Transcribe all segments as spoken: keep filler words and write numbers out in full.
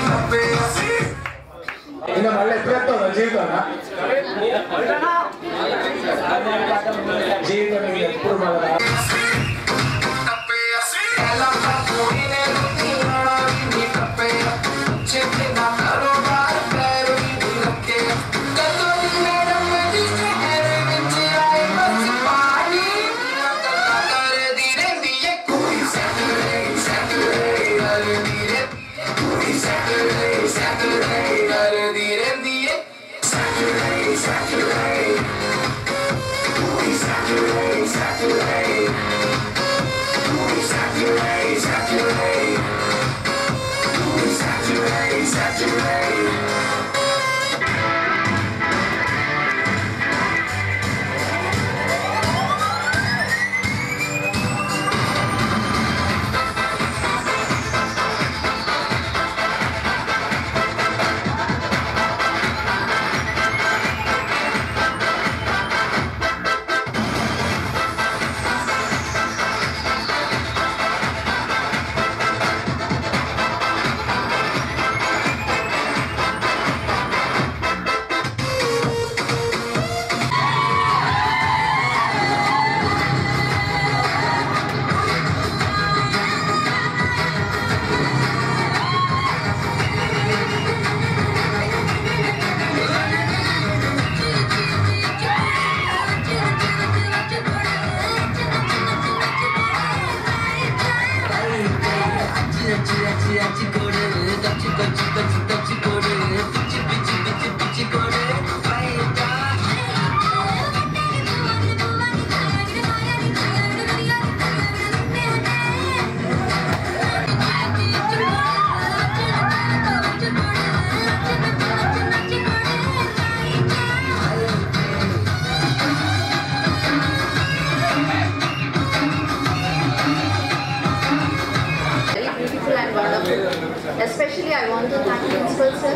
ಇನ್ನು ಮಳೆ ಎತ್ತೋ ಜೀವಿತನ ಜೀವಿತ ನಿಮಗೆ ಎప్పుడు ಮಾಡಲ್ಲ Especially I want to thank Principal Sir,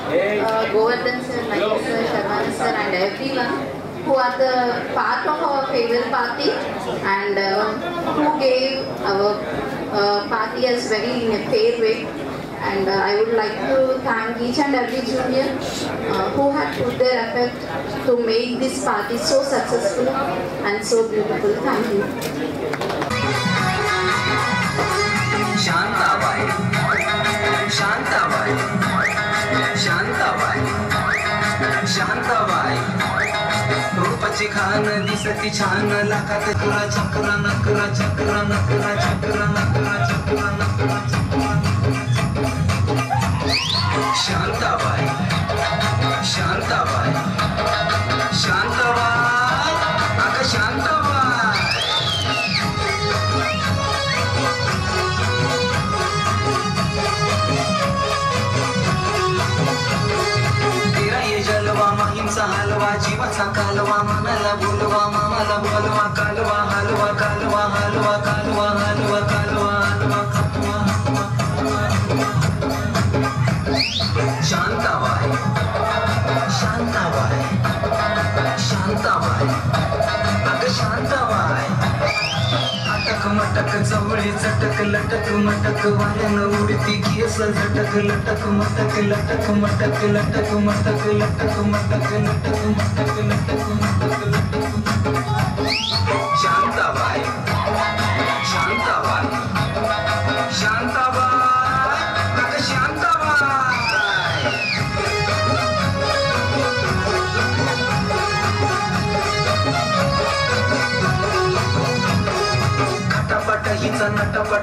uh, Govardhan Sir, Naik Sir, Sharma Sir and everyone who are the part of our farewell party and uh, who gave our uh, party as very in a fair way. And uh, I would like to thank each and every junior uh, who had put their effort to make this party so successful and so beautiful. Thank you. Shantabai Shantabai Shantabai Shantabai रूपाची Khan दिसती छान लाखात तुला चक्रा नकरा चक्रा नकरा चक्रा नकरा चक्रा नकरा शांताबाई शांताबाई शांताबाई अगं शांताबाई हिंसा हलवा जीवाचा कालवा मनाला बोलवा मामाला बोलवा कालवा हलवा कालवा हलवा कालवा हलवा कालवा हलवा खातवा शांताबाई शांताबाई शांताबाई अगं शांताबाई अटक मटक जवळे चटक लटक मटक वाल्यान उडती केस झटक लटक मटक लटक मटक लटक मटक लटक मटक लटक मटक लटक मटक लटक शांताबाई शांताबाई शांताबाई अगं शांताबाई खटापट हिचा नटपट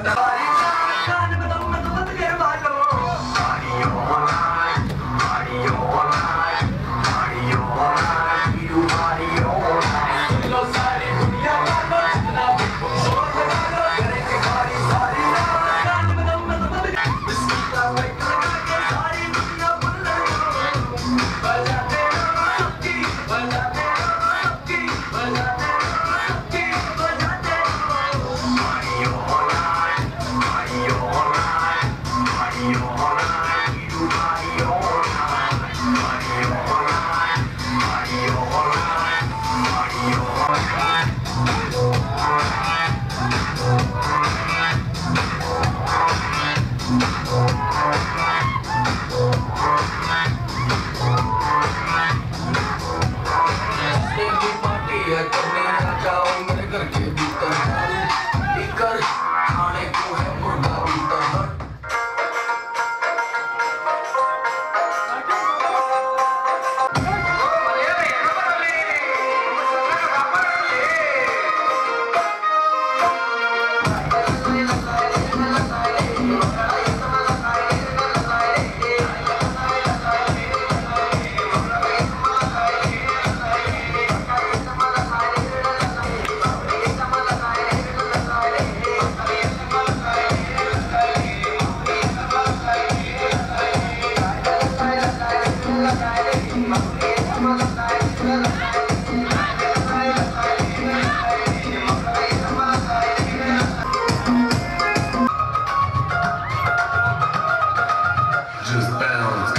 sounds.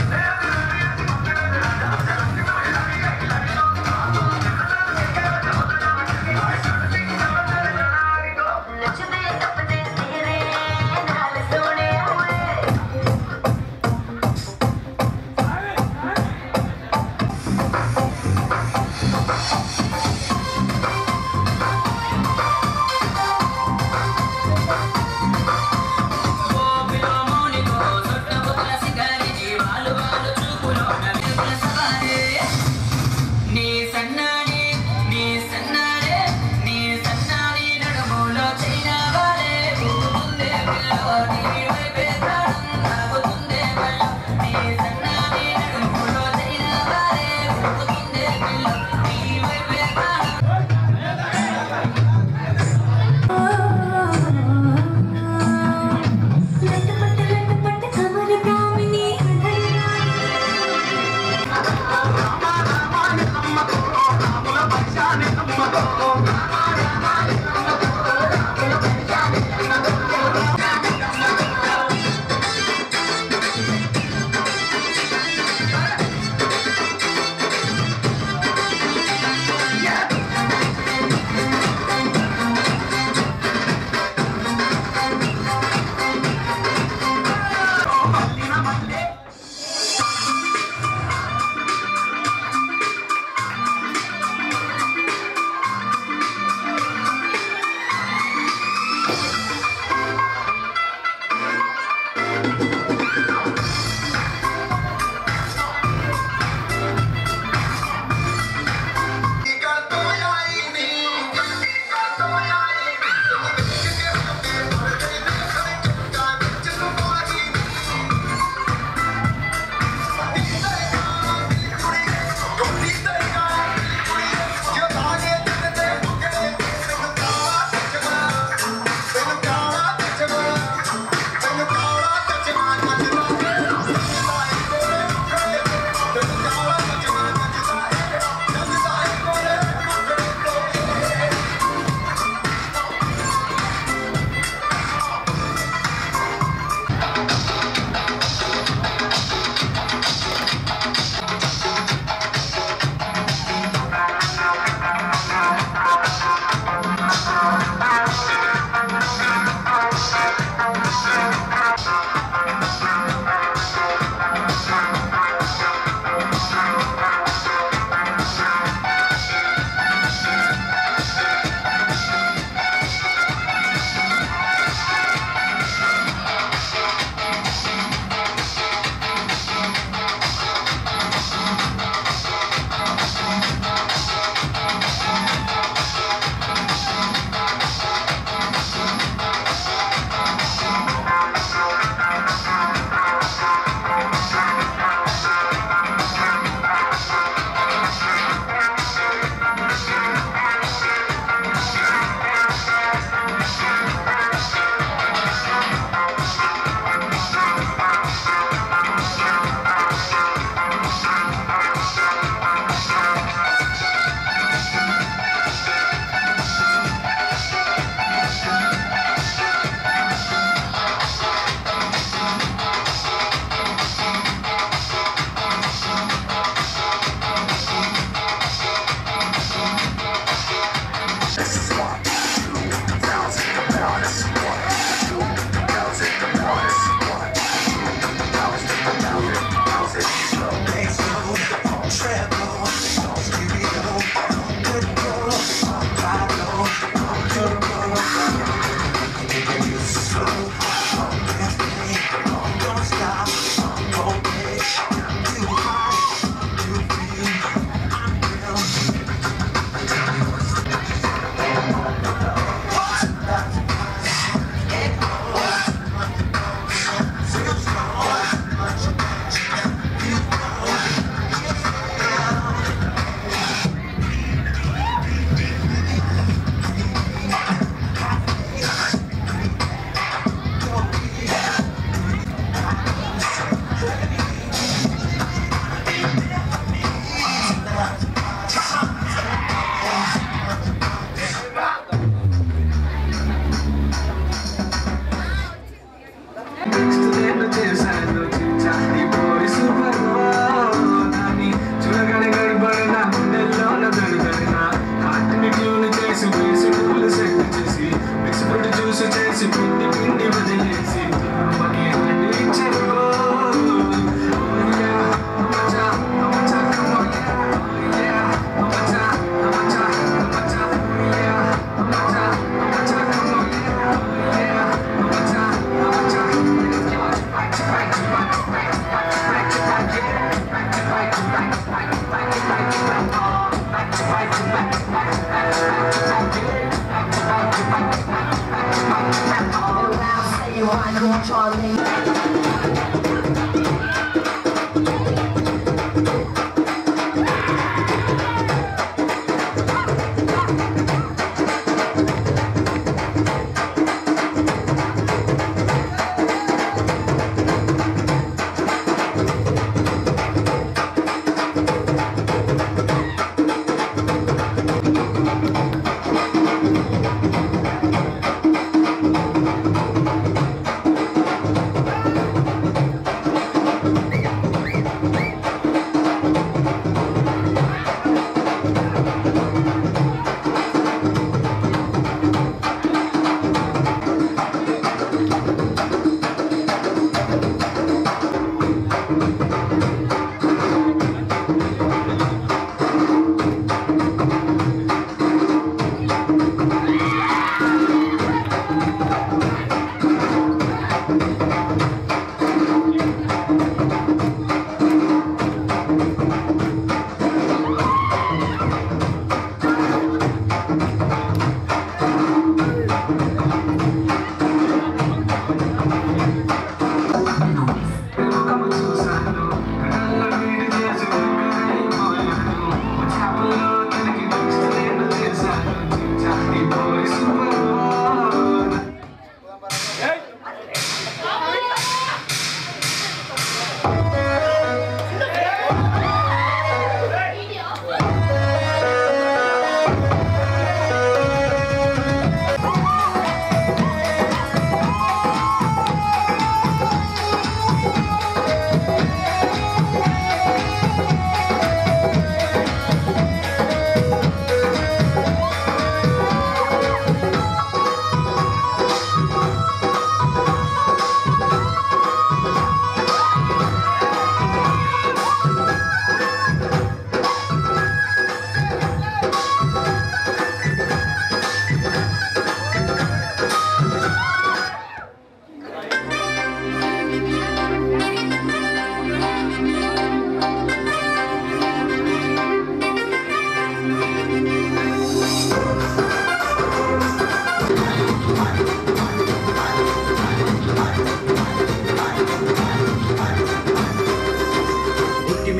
Follow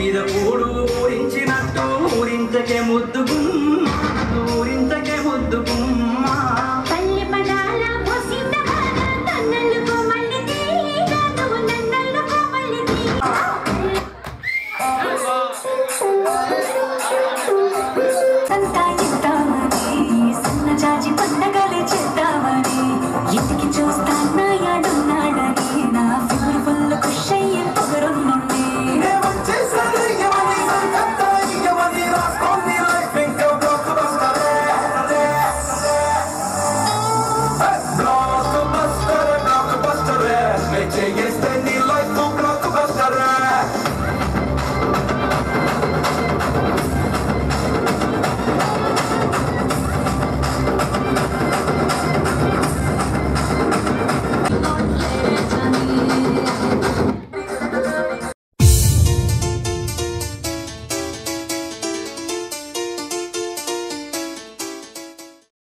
మీద కూడు ఊరించినట్టు ఊరింతకే ముద్దు గుమ్మ ఊరింతకే ముద్దు గుమ్మ పల్లె పదాల పోసింద నన్నలు కోమల్లి తీరాను నన్నలు కోమల్లి సంతా చిత్తామని సన్న జాజి పండగలే చేద్దామని ఇంటికి చూస్తానా